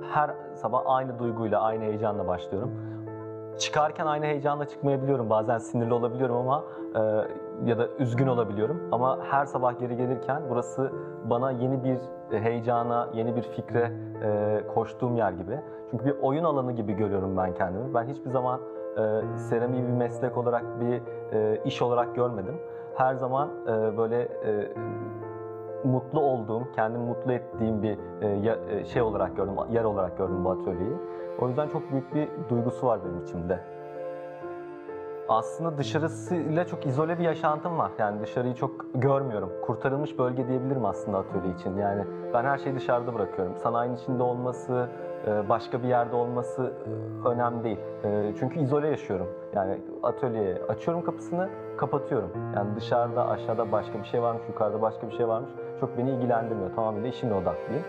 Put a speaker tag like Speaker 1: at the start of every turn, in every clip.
Speaker 1: her sabah aynı duyguyla, aynı heyecanla başlıyorum. Çıkarken aynı heyecanla çıkmayabiliyorum. Bazen sinirli olabiliyorum ama ya da üzgün olabiliyorum. Ama her sabah geri gelirken burası bana yeni bir heyecana, yeni bir fikre koştuğum yer gibi. Çünkü bir oyun alanı gibi görüyorum ben kendimi. Ben hiçbir zaman seramiği bir meslek olarak, bir iş olarak görmedim. Her zaman böyle mutlu olduğum, kendimi mutlu ettiğim bir şey olarak gördüm, yer olarak gördüm bu atölyeyi. O yüzden çok büyük bir duygusu var benim içimde. Aslında dışarısıyla çok izole bir yaşantım var. Yani dışarıyı çok görmüyorum. Kurtarılmış bölge diyebilirim aslında atölye için. Yani ben her şeyi dışarıda bırakıyorum. Sanayinin içinde olması, başka bir yerde olması önemli değil. Çünkü izole yaşıyorum. Yani atölyeye açıyorum kapısını, kapatıyorum. Yani dışarıda, aşağıda başka bir şey varmış, yukarıda başka bir şey varmış. Çok beni ilgilendirmiyor. Tamamıyla işimle odaklıyım.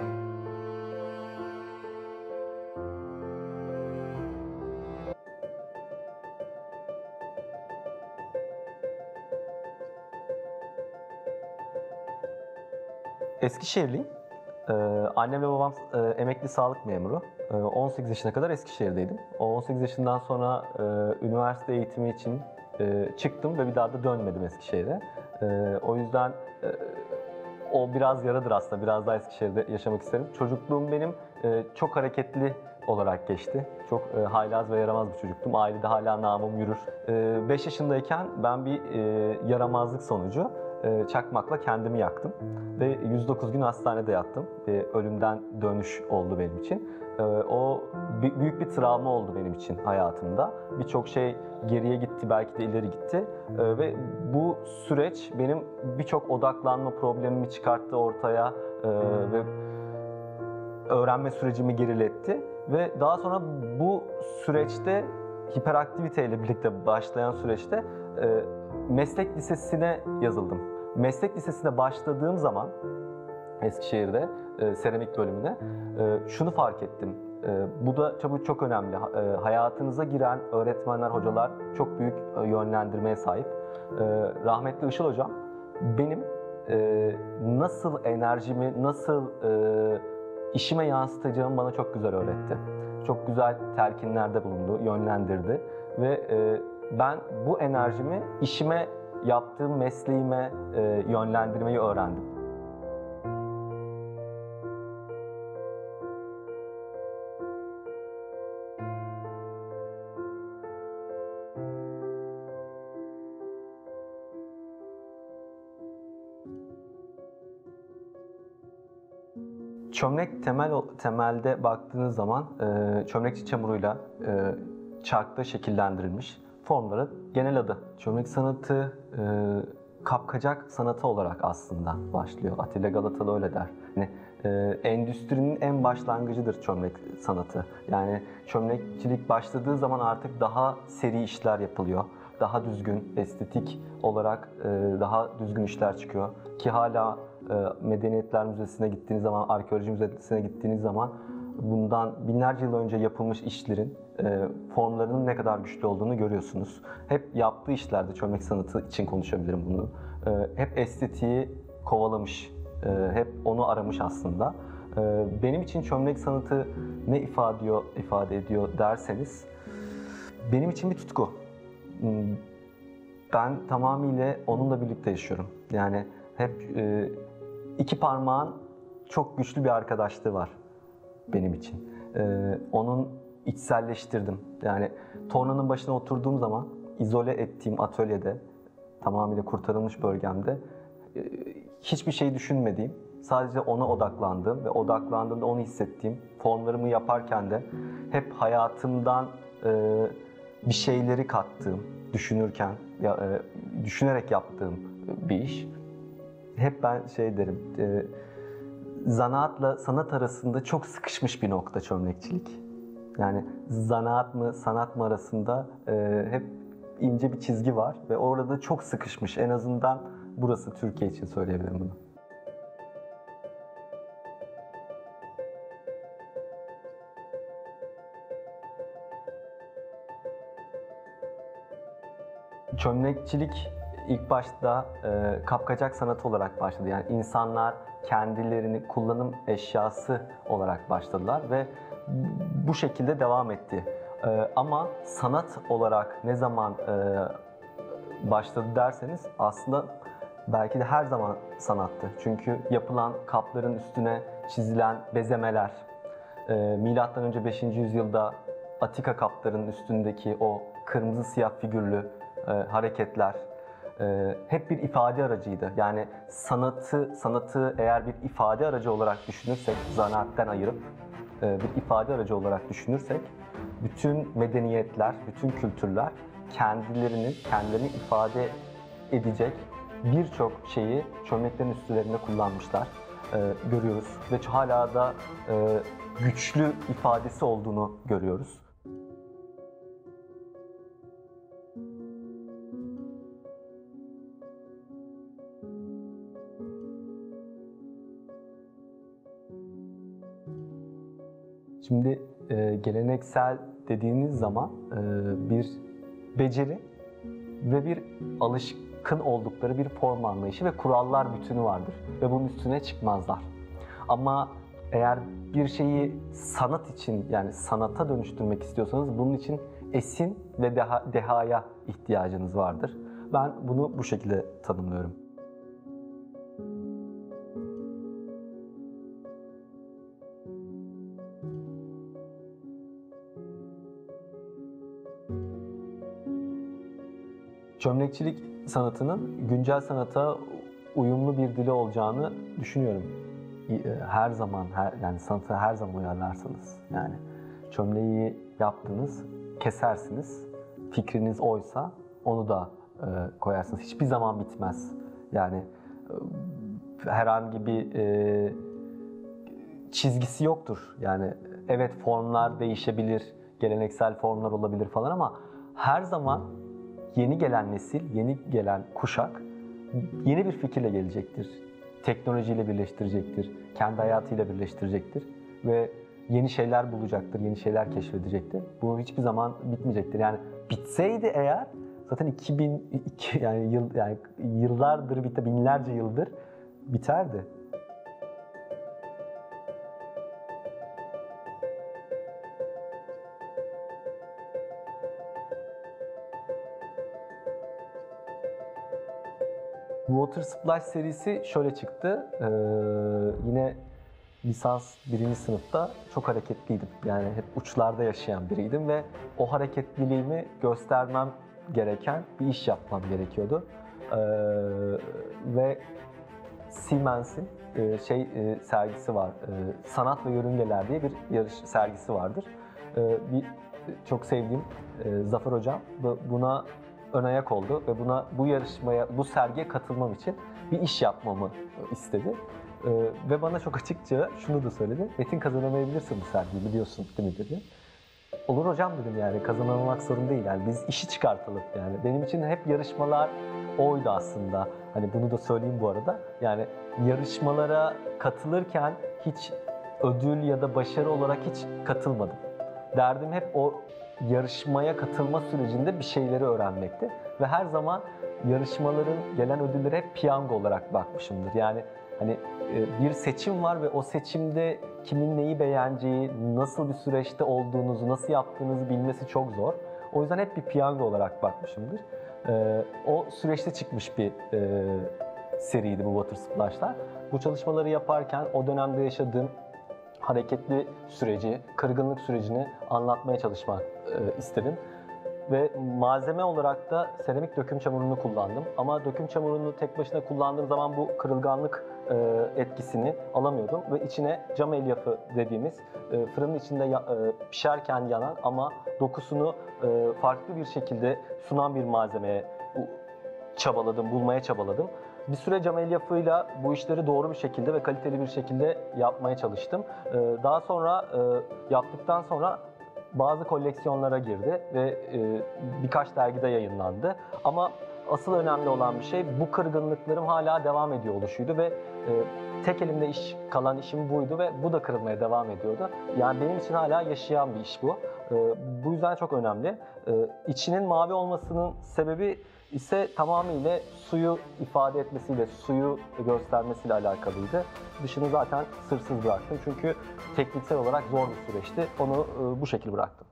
Speaker 1: Eskişehirliyim. Annemle babam emekli sağlık memuru. 18 yaşına kadar Eskişehir'deydim. O 18 yaşından sonra üniversite eğitimi için çıktım ve bir daha da dönmedim Eskişehir'e. O yüzden o biraz yaradır aslında. Biraz daha Eskişehir'de yaşamak isterim. Çocukluğum benim çok hareketli olarak geçti. Çok haylaz ve yaramaz bir çocuktum. Ailede hala namım yürür. 5 yaşındayken ben bir yaramazlık sonucu çakmakla kendimi yaktım. Ve 109 gün hastanede yattım. Ölümden dönüş oldu benim için. O büyük bir travma oldu benim için hayatımda. Birçok şey geriye gitti, belki de ileri gitti. Ve bu süreç benim birçok odaklanma problemimi çıkarttı ortaya ve öğrenme sürecimi geriletti. Ve daha sonra bu süreçte hiperaktiviteyle birlikte başlayan süreçte meslek lisesine yazıldım. Meslek lisesine başladığım zaman Eskişehir'de seramik bölümüne şunu fark ettim. Bu da tabii çok önemli. Hayatınıza giren öğretmenler, hocalar çok büyük yönlendirmeye sahip. Rahmetli Işıl Hocam benim nasıl enerjimi, nasıl işime yansıtacağımı bana çok güzel öğretti. Çok güzel telkinlerde bulundu, yönlendirdi ve ben bu enerjimi işime, yaptığım mesleğime yönlendirmeyi öğrendim. Çömlek temelde baktığınız zaman çömlekçi çamuruyla çarkta şekillendirilmiş formların genel adı. Çömlek sanatı kapkacak sanatı olarak aslında başlıyor. Atilla Galatalı öyle der. Yani, endüstrinin en başlangıcıdır çömlek sanatı. Yani çömlekçilik başladığı zaman artık daha seri işler yapılıyor. Daha düzgün, estetik olarak daha düzgün işler çıkıyor. Ki hala Medeniyetler Müzesi'ne gittiğiniz zaman, Arkeoloji Müzesi'ne gittiğiniz zaman bundan binlerce yıl önce yapılmış işlerin formlarının ne kadar güçlü olduğunu görüyorsunuz. Hep yaptığı işlerde, çömlek sanatı için konuşabilirim bunu. Hep estetiği kovalamış, hep onu aramış aslında. Benim için çömlek sanatı ne ifade ediyor derseniz, benim için bir tutku. Ben tamamıyla onunla birlikte yaşıyorum. Yani hep iki parmağın çok güçlü bir arkadaşlığı var benim için. Onun içselleştirdim. Yani tornanın başına oturduğum zaman izole ettiğim atölyede, tamamıyla kurtarılmış bölgemde hiçbir şey düşünmediğim, sadece ona odaklandığım ve odaklandığımda onu hissettiğim, formlarımı yaparken de hep hayatımdan bir şeyleri kattığım, düşünürken, düşünerek yaptığım bir iş. Hep ben şey derim, zanaatla sanat arasında çok sıkışmış bir nokta çömlekçilik. Yani zanaat mı, sanat mı arasında hep ince bir çizgi var ve orada çok sıkışmış. En azından burası Türkiye için söyleyebilirim bunu. Çömlekçilik ilk başta kapkacak sanatı olarak başladı. Yani insanlar kendilerini kullanım eşyası olarak başladılar ve bu şekilde devam etti. Ama sanat olarak ne zaman başladı derseniz aslında belki de her zaman sanattı. Çünkü yapılan kapların üstüne çizilen bezemeler, milattan önce 5. yüzyılda Atika kapların üstündeki o kırmızı siyah figürlü hareketler hep bir ifade aracıydı. Yani sanatı eğer bir ifade aracı olarak düşünürsek, zanaatten ayırıp bir ifade aracı olarak düşünürsek, bütün medeniyetler, bütün kültürler kendilerini ifade edecek birçok şeyi çömleklerin üstlerinde kullanmışlar. Görüyoruz ve hala da güçlü ifadesi olduğunu görüyoruz. Şimdi geleneksel dediğiniz zaman bir beceri ve bir alışkın oldukları bir form anlayışı ve kurallar bütünü vardır ve bunun üstüne çıkmazlar. Ama eğer bir şeyi sanat için, yani sanata dönüştürmek istiyorsanız bunun için esin ve dehaya ihtiyacınız vardır. Ben bunu bu şekilde tanımlıyorum. Çömlekçilik sanatının güncel sanata uyumlu bir dili olacağını düşünüyorum. Her zaman, yani sanata her zaman uyarlarsınız. Yani çömleği yaptınız, kesersiniz. Fikriniz oysa onu da koyarsınız. Hiçbir zaman bitmez. Yani herhangi bir çizgisi yoktur. Yani evet, formlar değişebilir, geleneksel formlar olabilir falan ama her zaman yeni gelen nesil, yeni gelen kuşak yeni bir fikirle gelecektir. Teknolojiyle birleştirecektir, kendi hayatıyla birleştirecektir ve yeni şeyler bulacaktır, yeni şeyler keşfedecektir. Bu hiçbir zaman bitmeyecektir. Yani bitseydi eğer zaten 2002 yani yıllardır bitti, binlerce yıldır biterdi. Water Splash serisi şöyle çıktı. Yine lisans 1. sınıfta çok hareketliydim. Yani hep uçlarda yaşayan biriydim ve o hareketliliğimi göstermem gereken bir iş yapmam gerekiyordu. Ve Siemens'in sergisi var. Sanat ve Yörüngeler diye bir yarış sergisi vardır. Çok sevdiğim Zafer Hocam buna ön ayak oldu ve bu yarışmaya, bu sergiye katılmam için bir iş yapmamı istedi. Ve bana çok açıkça şunu da söyledi. Metin, kazanamayabilirsin bu sergiyi, biliyorsun değil mi dedi. Olur hocam dedim, yani kazanamamak sorun değil. Yani biz işi çıkartalım yani. Benim için hep yarışmalar oydu aslında. Hani bunu da söyleyeyim bu arada. Yani yarışmalara katılırken hiç ödül ya da başarı olarak hiç katılmadım. Derdim hep o yarışmaya katılma sürecinde bir şeyleri öğrenmekti. Ve her zaman yarışmaların gelen ödülleri hep piyango olarak bakmışımdır. Yani hani bir seçim var ve o seçimde kimin neyi beğeneceği, nasıl bir süreçte olduğunuzu, nasıl yaptığınızı bilmesi çok zor. O yüzden hep bir piyango olarak bakmışımdır. O süreçte çıkmış bir seriydi bu Water Splash'lar. Bu çalışmaları yaparken o dönemde yaşadığım hareketli süreci, kırgınlık sürecini anlatmaya çalışmak istedim. Ve malzeme olarak da seramik döküm çamurunu kullandım. Ama döküm çamurunu tek başına kullandığım zaman bu kırılganlık etkisini alamıyordum. Ve içine cam elyafı dediğimiz fırının içinde pişerken yanan ama dokusunu farklı bir şekilde sunan bir malzemeye bulmaya çabaladım. Bir süre cam elyafıyla bu işleri doğru bir şekilde ve kaliteli bir şekilde yapmaya çalıştım. Daha sonra yaptıktan sonra bazı koleksiyonlara girdi ve birkaç dergide yayınlandı. Ama asıl önemli olan bir şey, bu kırgınlıklarım hala devam ediyor oluşuydu ve tek elimde kalan işim buydu ve bu da kırılmaya devam ediyordu. Yani benim için hala yaşayan bir iş bu. Bu yüzden çok önemli. İçinin mavi olmasının sebebi ise tamamıyla suyu ifade etmesiyle, suyu göstermesiyle alakalıydı. Dışını zaten sırsız bıraktım çünkü tekniksel olarak zor bir süreçti. Onu bu şekilde bıraktım.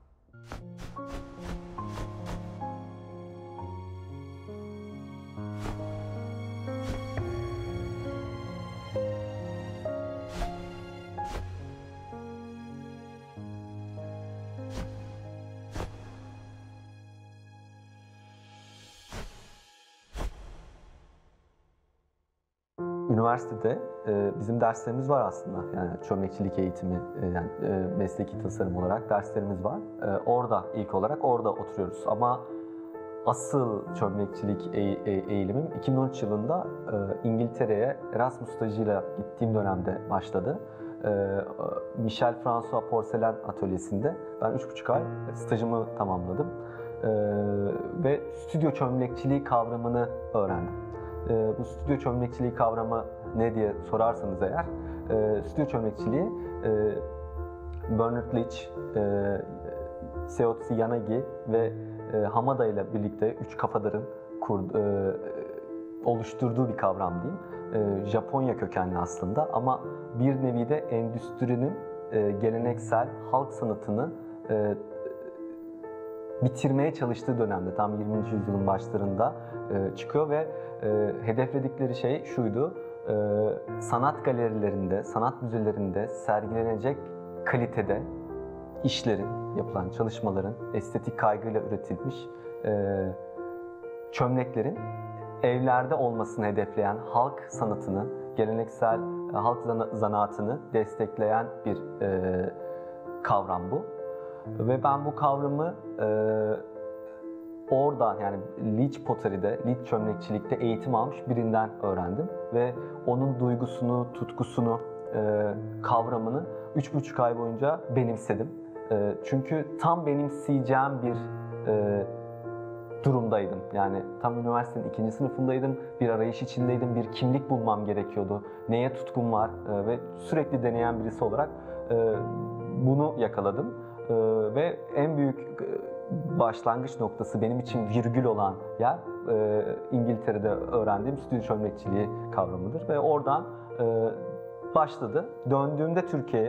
Speaker 1: Üniversitede bizim derslerimiz var aslında. Yani çömlekçilik eğitimi, yani mesleki tasarım olarak derslerimiz var. Orada ilk olarak orada oturuyoruz. Ama asıl çömlekçilik eğilimim 2013 yılında İngiltere'ye Erasmus stajıyla gittiğim dönemde başladı. Michel François Porselen Atölyesi'nde ben 3,5 ay stajımı tamamladım. Ve stüdyo çömlekçiliği kavramını öğrendim. Bu stüdyo çömlekçiliği kavramı ne diye sorarsanız eğer, stüdyo çömlekçiliği Bernard Leach, Seotsu Yanagi ve Hamada ile birlikte üç kafadarın oluşturduğu bir kavram diyeyim. Japonya kökenli aslında ama bir nevi de endüstrinin geleneksel halk sanatını bitirmeye çalıştığı dönemde, tam 20. yüzyılın başlarında çıkıyor ve hedefledikleri şey şuydu: sanat galerilerinde, sanat müzelerinde sergilenecek kalitede işlerin, yapılan çalışmaların, estetik kaygıyla üretilmiş çömleklerin evlerde olmasını hedefleyen halk sanatını, geleneksel halk zanaatını destekleyen bir kavram bu. Ve ben bu kavramı oradan, yani Leach Pottery'de, Leach çömlekçilikte eğitim almış birinden öğrendim. Ve onun duygusunu, tutkusunu, kavramını 3,5 ay boyunca benimsedim. Çünkü tam benimseyeceğim bir durumdaydım. Yani tam üniversitenin 2. sınıfındaydım, bir arayış içindeydim, bir kimlik bulmam gerekiyordu. Neye tutkum var ve sürekli deneyen birisi olarak bunu yakaladım. Ve en büyük başlangıç noktası, benim için virgül olan yer İngiltere'de öğrendiğim stüdyo çömlekçiliği kavramıdır. Ve oradan başladı. Döndüğümde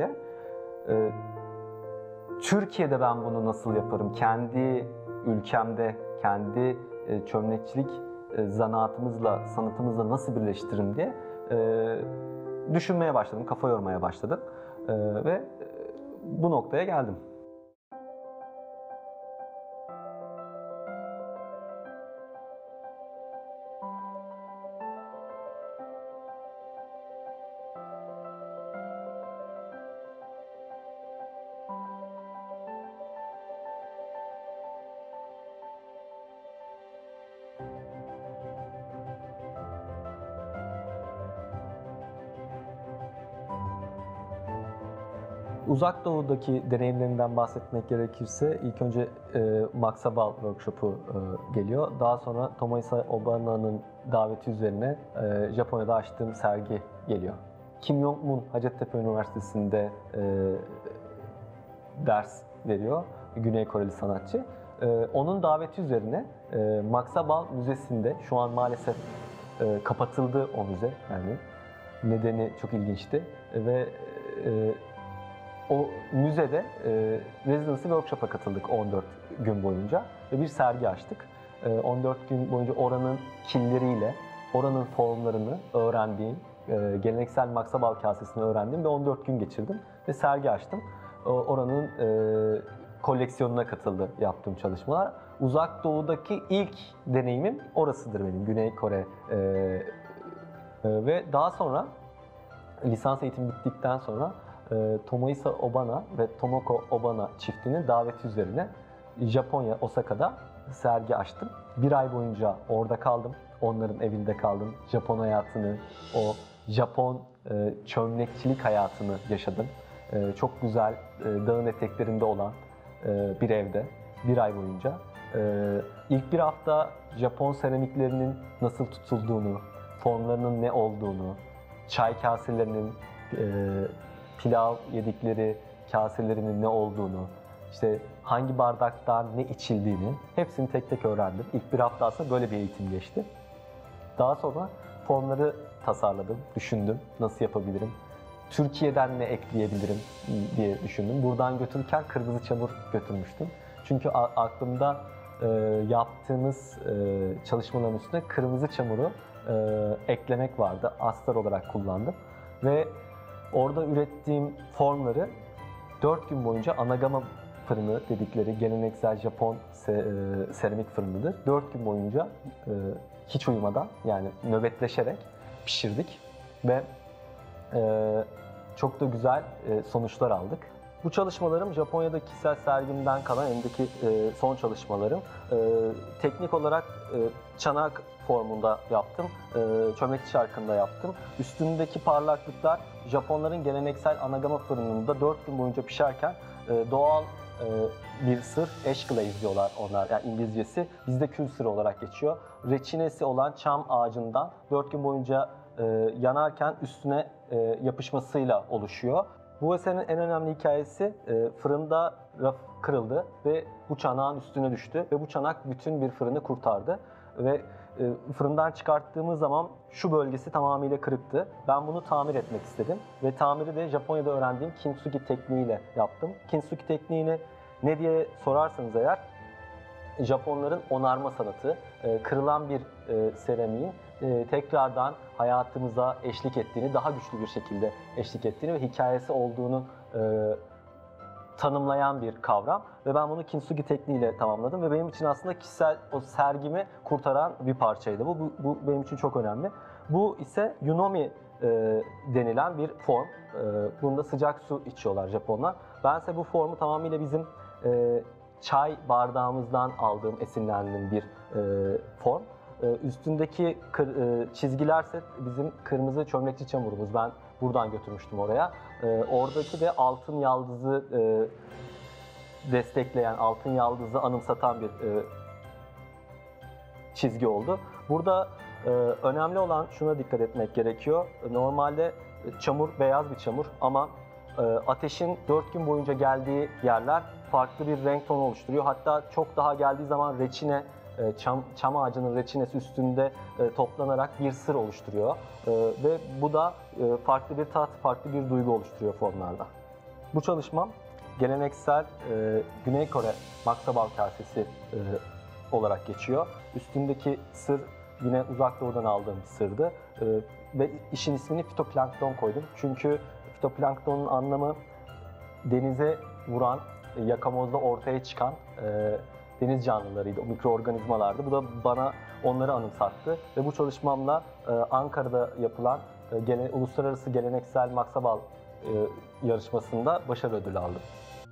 Speaker 1: Türkiye'de ben bunu nasıl yaparım? Kendi ülkemde, kendi çömlekçilik zanaatımızla, sanatımızla nasıl birleştiririm diye düşünmeye başladım, kafa yormaya başladım. Ve bu noktaya geldim. Uzak Doğu'daki deneyimlerinden bahsetmek gerekirse ilk önce Max Abal workshop'u geliyor. Daha sonra Tomohisa Obana'nın daveti üzerine Japonya'da açtığım sergi geliyor. Kim Yong-mun Hacettepe Üniversitesi'nde ders veriyor, Güney Koreli sanatçı. Onun daveti üzerine Max Abal Müzesi'nde, şu an maalesef kapatıldı o müze, yani nedeni çok ilginçti ve o müzede residency workshop'a katıldık 14 gün boyunca ve bir sergi açtık. 14 gün boyunca oranın killeriyle, oranın formlarını öğrendiğim, geleneksel Max Abal kasesini öğrendim ve 14 gün geçirdim ve sergi açtım. Oranın koleksiyonuna katıldı yaptığım çalışmalar. Uzak Doğu'daki ilk deneyimim orasıdır benim, Güney Kore. Ve daha sonra lisans eğitimi bittikten sonra Tomohisa Obana ve Tomoko Obana çiftinin daveti üzerine Japonya, Osaka'da sergi açtım. Bir ay boyunca orada kaldım, onların evinde kaldım. Japon hayatını, o Japon çömlekçilik hayatını yaşadım. Çok güzel, dağın eteklerinde olan bir evde bir ay boyunca. İlk bir hafta Japon seramiklerinin nasıl tutulduğunu, formlarının ne olduğunu, çay kaselerinin, pilav yedikleri kaselerinin ne olduğunu, işte hangi bardaktan ne içildiğini hepsini tek tek öğrendim. İlk bir hafta aslında böyle bir eğitim geçti. Daha sonra formları tasarladım, düşündüm nasıl yapabilirim, Türkiye'den ne ekleyebilirim diye düşündüm. Buradan götürürken kırmızı çamur götürmüştüm. Çünkü aklımda yaptığımız çalışmaların üstüne kırmızı çamuru eklemek vardı. Astar olarak kullandım. Ve orada ürettiğim formları 4 gün boyunca anagama fırını dedikleri geleneksel Japon seramik fırınıdır. 4 gün boyunca hiç uyumadan, yani nöbetleşerek pişirdik ve çok da güzel sonuçlar aldık. Bu çalışmalarım Japonya'daki kişisel sergimden kalan elimdeki son çalışmalarım. Teknik olarak çanak formunda yaptım, çömlekçi çarkında yaptım. Üstündeki parlaklıklar Japonların geleneksel anagama fırınında 4 gün boyunca pişerken doğal bir sır, ash glaze diyorlar onlar, yani İngilizcesi, bizde kül sırrı olarak geçiyor. Reçinesi olan çam ağacından 4 gün boyunca yanarken üstüne yapışmasıyla oluşuyor. Bu eserin en önemli hikayesi fırında raf kırıldı ve bu çanağın üstüne düştü ve bu çanak bütün bir fırını kurtardı ve fırından çıkarttığımız zaman şu bölgesi tamamıyla kırıktı. Ben bunu tamir etmek istedim ve tamiri de Japonya'da öğrendiğim kintsugi tekniğiyle yaptım. Kintsugi tekniğini ne diye sorarsanız eğer, Japonların onarma sanatı, kırılan bir seramiğin tekrardan hayatımıza eşlik ettiğini, daha güçlü bir şekilde eşlik ettiğini ve hikayesi olduğunu tanımlayan bir kavram ve ben bunu kintsugi tekniğiyle tamamladım ve benim için aslında kişisel o sergimi kurtaran bir parçaydı. Bu benim için çok önemli. Bu ise yunomi denilen bir form. Bunda sıcak su içiyorlar Japonlar. Bense bu formu tamamıyla bizim çay bardağımızdan aldığım, esinlendiğim bir form. Üstündeki çizgilerse bizim kırmızı çömlekçi çamurumuz. Ben buradan götürmüştüm oraya. Oradaki de altın yaldızı destekleyen, altın yaldızı anımsatan bir çizgi oldu. Burada önemli olan şuna dikkat etmek gerekiyor. Normalde çamur beyaz bir çamur ama ateşin 4 gün boyunca geldiği yerler farklı bir renk tonu oluşturuyor. Hatta çok daha geldiği zaman reçine, çam ağacının reçinesi üstünde toplanarak bir sır oluşturuyor. Ve bu da farklı bir tat, farklı bir duygu oluşturuyor formlarda. Bu çalışmam geleneksel Güney Kore maksabal kasesi olarak geçiyor. Üstündeki sır yine Uzak Doğu'dan aldığım bir sırdı. Ve işin ismini fitoplankton koydum. Çünkü fitoplanktonun anlamı denize vuran, yakamozda ortaya çıkan deniz canlılarıydı, o mikroorganizmalardı. Bu da bana onları anımsattı ve bu çalışmamla Ankara'da yapılan uluslararası geleneksel maksabal yarışmasında başarı ödülü aldım.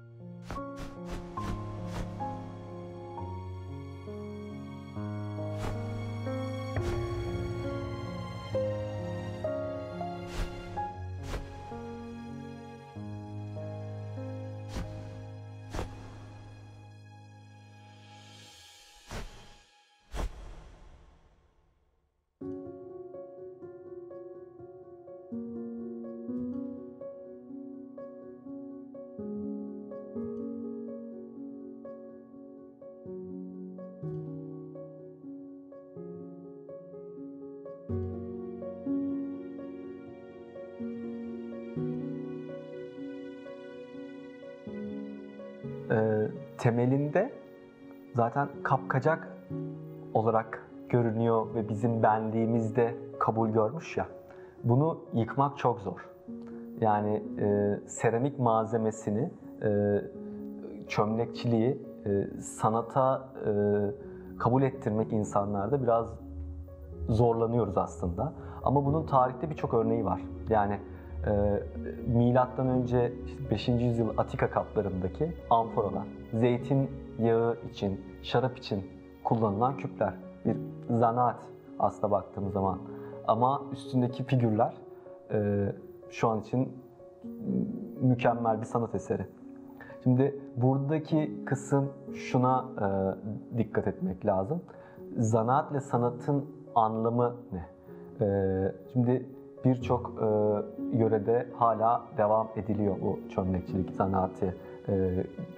Speaker 1: Temelinde zaten kapkacak olarak görünüyor ve bizim benliğimizde kabul görmüş ya, bunu yıkmak çok zor. Yani seramik malzemesini, çömlekçiliği sanata kabul ettirmek insanlarda biraz zorlanıyoruz aslında. Ama bunun tarihte birçok örneği var. Yani milattan önce 5. yüzyıl Atika kaplarındaki amforalar, zeytin yağı için, şarap için kullanılan küpler. Bir zanaat aslında baktığımız zaman. Ama üstündeki figürler şu an için mükemmel bir sanat eseri. Şimdi buradaki kısım şuna dikkat etmek lazım. Zanaat ile sanatın anlamı ne? Şimdi birçok yörede hala devam ediliyor bu çömlekçilik zanaatı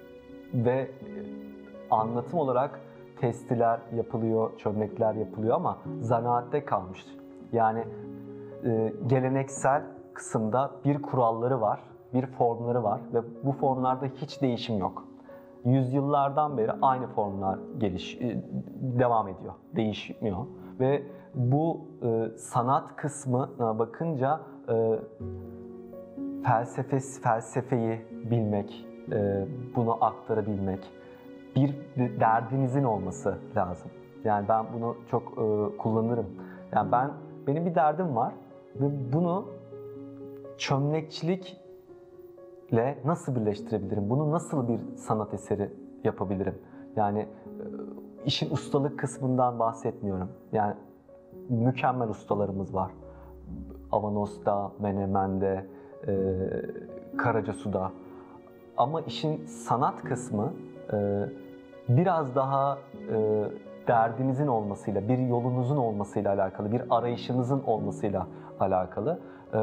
Speaker 1: ve anlatım olarak testiler yapılıyor, çömlekler yapılıyor ama zanaatte kalmış. Yani geleneksel kısımda bir kuralları var, bir formları var ve bu formlarda hiç değişim yok. Yüzyıllardan beri aynı formlar devam ediyor, değişmiyor ve bu sanat kısmına bakınca felsefeyi bilmek, bunu aktarabilmek, bir derdinizin olması lazım. Yani ben bunu çok kullanırım. Yani benim bir derdim var ve bunu çömlekçilikle nasıl birleştirebilirim? Bunu nasıl bir sanat eseri yapabilirim? Yani işin ustalık kısmından bahsetmiyorum. Yani mükemmel ustalarımız var. Avanos'ta, Menemen'de, Karacasu'da. Ama işin sanat kısmı biraz daha derdinizin olmasıyla, bir yolunuzun olmasıyla alakalı, bir arayışınızın olmasıyla alakalı.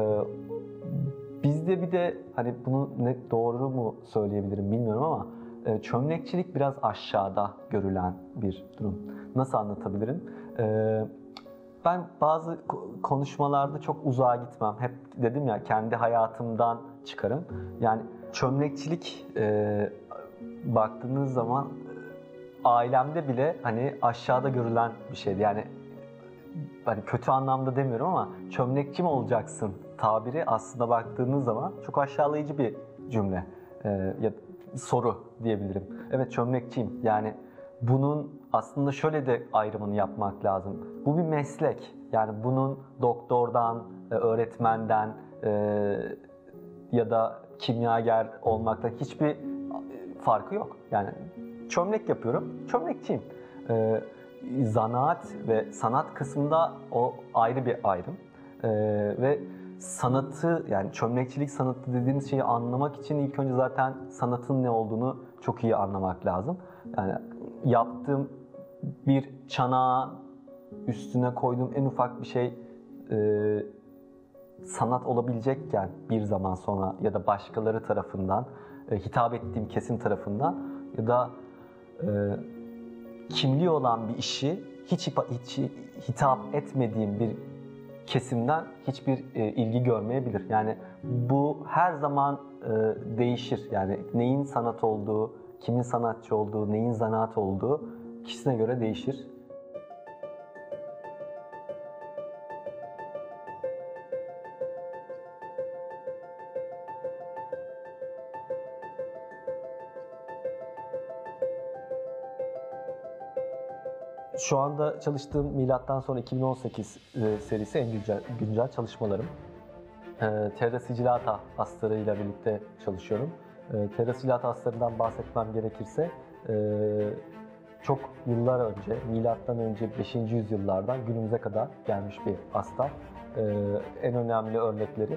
Speaker 1: Bizde bir de hani bunu ne doğru mu söyleyebilirim bilmiyorum ama çömlekçilik biraz aşağıda görülen bir durum. Nasıl anlatabilirim? Ben bazı konuşmalarda çok uzağa gitmem. Hep dedim ya, kendi hayatımdan çıkarım. Yani çömlekçilik baktığınız zaman ailemde bile hani aşağıda görülen bir şeydi. Yani hani kötü anlamda demiyorum ama çömlekçi mi olacaksın tabiri aslında baktığınız zaman çok aşağılayıcı bir cümle ya soru diyebilirim. Evet, çömlekçiyim. Yani bunun aslında şöyle de ayrımını yapmak lazım. Bu bir meslek. Yani bunun doktordan, öğretmenden ya da kimyager olmakta hiçbir farkı yok. Yani çömlek yapıyorum, çömlekçiyim. Zanaat ve sanat kısmında o ayrı bir ayrım. Ve sanatı, yani çömlekçilik sanatı dediğiniz şeyi anlamak için ilk önce zaten sanatın ne olduğunu çok iyi anlamak lazım. Yani yaptığım bir çanağın üstüne koyduğum en ufak bir şey sanat olabilecekken bir zaman sonra ya da başkaları tarafından, hitap ettiğim kesim tarafından ya da kimliği olan bir işi hiç hitap etmediğim bir kesimden hiçbir ilgi görmeyebilir. Yani bu her zaman değişir. Yani neyin sanat olduğu, kimin sanatçı olduğu, neyin zanaat olduğu kişisine göre değişir. Şu anda çalıştığım milattan sonra 2018 serisi en güncel çalışmalarım. Terra Sigillata astarıyla birlikte çalışıyorum. Terra Sigillata astarından bahsetmem gerekirse çok yıllar önce, milattan önce 5. yüzyıllardan günümüze kadar gelmiş bir astar. En önemli örnekleri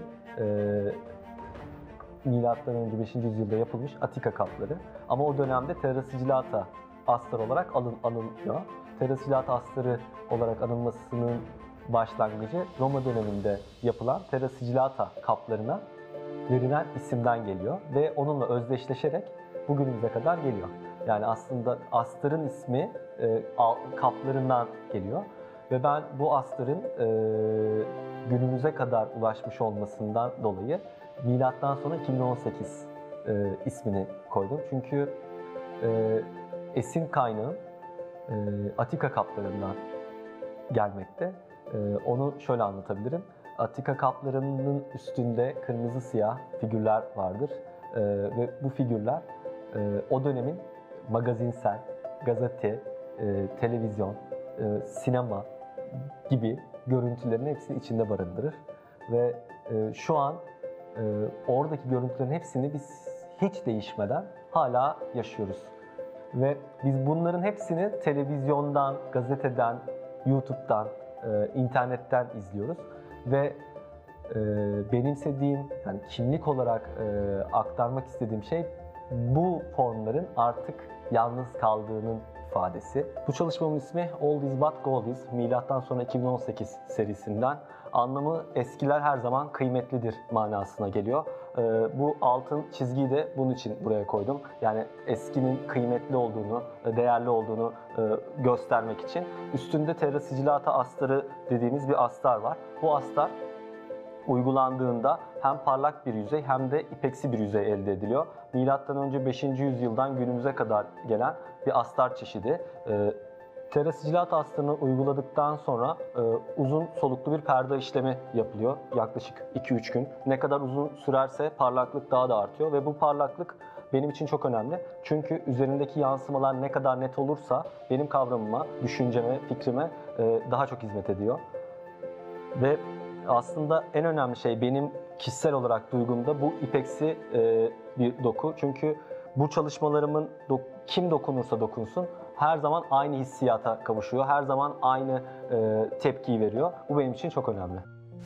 Speaker 1: milattan önce 5. yüzyılda yapılmış Atika kapları. Ama o dönemde Terra Sigillata astar olarak anılıyor. Terra Sigillata astarı olarak anılmasının başlangıcı Roma döneminde yapılan Terra Sigillata kaplarına verilen isimden geliyor ve onunla özdeşleşerek bugünümüze kadar geliyor. Yani aslında astarın ismi kaplarından geliyor ve ben bu astarın günümüze kadar ulaşmış olmasından dolayı milattan sonra 2018 ismini koydum. Çünkü esin kaynağı Atika kaplarından gelmekte. Onu şöyle anlatabilirim. Atika kaplarının üstünde kırmızı siyah figürler vardır. Ve bu figürler o dönemin magazinsel, gazete, televizyon, sinema gibi görüntülerin hepsini içinde barındırır. Ve şu an oradaki görüntülerin hepsini biz hiç değişmeden hala yaşıyoruz. Ve biz bunların hepsini televizyondan, gazeteden, YouTube'dan, internetten izliyoruz. Ve benimsediğim, yani kimlik olarak aktarmak istediğim şey bu formların artık yalnız kaldığının ifadesi. Bu çalışmamın ismi Oldies But Goldies, milattan sonra 2018 serisinden anlamı eskiler her zaman kıymetlidir manasına geliyor. Bu altın çizgiyi de bunun için buraya koydum. Yani eskinin kıymetli olduğunu, değerli olduğunu göstermek için. Üstünde Terra Sigillata astarı dediğimiz bir astar var. Bu astar uygulandığında hem parlak bir yüzey hem de ipeksi bir yüzey elde ediliyor. Milattan önce 5. yüzyıldan günümüze kadar gelen bir astar çeşidi. Terra Sigillata astarını uyguladıktan sonra uzun soluklu bir perde işlemi yapılıyor. Yaklaşık 2-3 gün. Ne kadar uzun sürerse parlaklık daha da artıyor ve bu parlaklık benim için çok önemli. Çünkü üzerindeki yansımalar ne kadar net olursa benim kavramıma, düşünceme, fikrime daha çok hizmet ediyor. Ve aslında en önemli şey benim kişisel olarak duygumda bu ipeksi bir doku. Çünkü bu çalışmalarımın kim dokunursa dokunsun her zaman aynı hissiyata kavuşuyor. Her zaman aynı tepkiyi veriyor. Bu benim için çok önemli.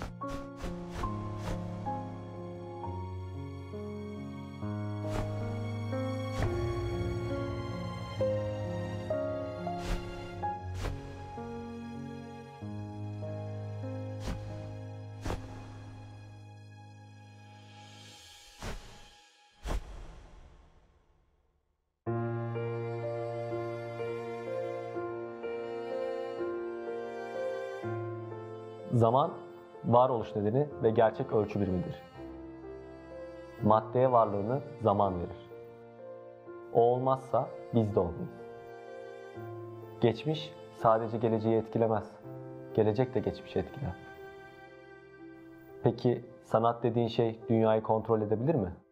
Speaker 1: Zaman, varoluş nedeni ve gerçek ölçü birimidir. Maddeye varlığını zaman verir. O olmazsa biz de olmayız. Geçmiş sadece geleceği etkilemez. Gelecek de geçmişi etkiler. Peki sanat dediğin şey dünyayı kontrol edebilir mi?